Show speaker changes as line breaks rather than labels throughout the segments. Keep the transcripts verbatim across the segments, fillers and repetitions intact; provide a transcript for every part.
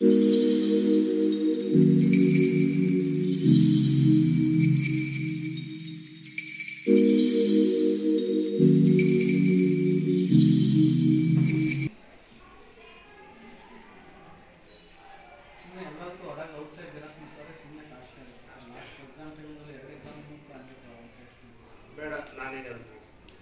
ಬೇಡ ನಾನೀಗ ಅದನ್ನು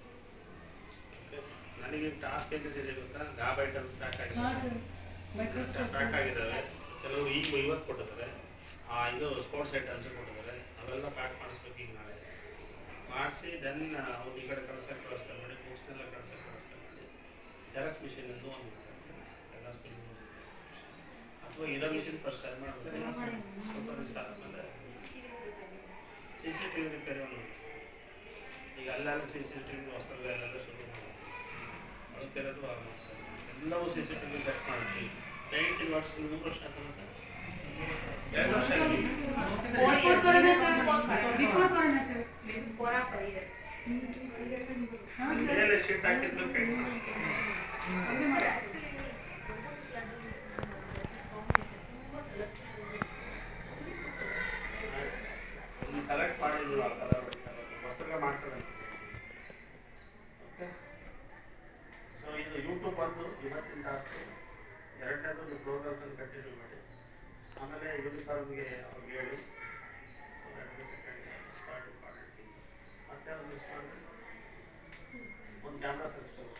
ನನಗೆ ಟಾಸ್ಕ್ ಏನಿದೆ ಗೊತ್ತಾ ಲ್ಯಾಬ್ ಐಟಮ್ಸ್ ಪ್ಯಾಕ್ ಆಗಿದೆ ಪ್ಯಾಕ್ ಆಗಿದ್ದಾವೆ ಕೆಲವರು ಈಗ ಇವತ್ತು ಕೊಟ್ಟಿದ್ದಾರೆ ಆ ಇದು ಸ್ಪೋರ್ಟ್ಸ್ ಐಟಮ್ಸ್ ಕೊಟ್ಟಿದ್ದಾರೆ ಅವೆಲ್ಲ ಪ್ಯಾಕ್ ಮಾಡಿಸ್ಬೇಕು ಈಗ ನಾಳೆ ಮಾಡಿಸಿ ದೆನ್ ಅವ್ರು ಈ ಕಡೆ ಕಳ್ಸೋಕ್ಕೆ ವ್ಯವಸ್ಥೆ ಮಾಡಿ ಬುಕ್ಸ್ನೆಲ್ಲ ಕಳ್ಸೋಕ್ಕೆ ವ್ಯವಸ್ಥೆ ಮಾಡಿ ಜೆರಾಕ್ಸ್ ಮಿಷಿನಿಂದು ಒಂದು ಮಾತಾಡ್ತೀನಿ ಎಲ್ಲ ಸ್ಕೂಲಿಂದ ಅಥವಾ ಇರೋ ಮಿಷಿನ್ ಫಸ್ಟ್ ಸರಿ ಮಾಡ್ತೀನಿ ಸ್ವಲ್ಪ ದಿವಸ ಆದಮೇಲೆ ಸಿ ಸಿ ಟಿ ವಿ ರಿಪೇರಿ ಒಂದು ಮಾಡಿಸ್ತೀನಿ ಈಗ ಅಲ್ಲೆಲ್ಲ ಸಿ ಸಿ ಟಿ ವಿ ಹೊಸಗಳೆಲ್ಲ ಶುರು ಮಾಡೋದು ಅದಕ್ಕೆಲ್ಲದು ಮಾಡ್ತಾರೆ ಎಲ್ಲವೂ C C T V set ಮಾಡ್ತೀವಿ ನೈನ್ಟೀನ್ ವರ್ಷ ಮೂರು ವರ್ಷ ಆಗ್ತದೆ ಸರ್ ಎರಡು ವರ್ಷ ಮೇಲೆ ಶೀಟ್ ಹಾಕಿದ್ದು ಪೇಂಟ್ ಸೆಲೆಕ್ಟ್ ಮಾಡಿದ್ವಿ ಆ ಕಲರ್ ವಸ್ತ್ರ ಮಾಡ್ತಾರೆ ಓಕೆ ಸೊ ಇದು ಯೂಟ್ಯೂಬ್ ಬಂದು ಇವತ್ತಿನ ಟಾಸ್ಕ್ ಎರಡನೇದು ನೀವು ಪ್ರೋಗ್ರಾಮ್ಸನ್ನು ಕಂಟಿನ್ಯೂ ಮಾಡಿ ಆಮೇಲೆ ಯೂನಿಫಾರ್ಮ್ಗೆ ಅವ್ರಿಗೆ ಹೇಳಿ ಸೊ ಎರಡು ಸೆಕೆಂಡ್ ಥರ್ಡ್ ಇಂಪಾರ್ಟೆಂಟ್ ಮತ್ತೆ ಒಂದು ಮಿಸ್ ಮಾಡಿ ಒಂದು ಕ್ಯಾಮ್ರಾ ತರಿಸ್ಬೇಕು